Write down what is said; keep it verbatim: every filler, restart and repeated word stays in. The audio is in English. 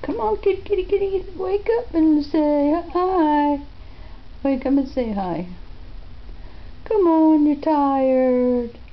Come on, kitty, kitty, kitty, wake up and say hi. Wake up and say hi. Come on, you're tired.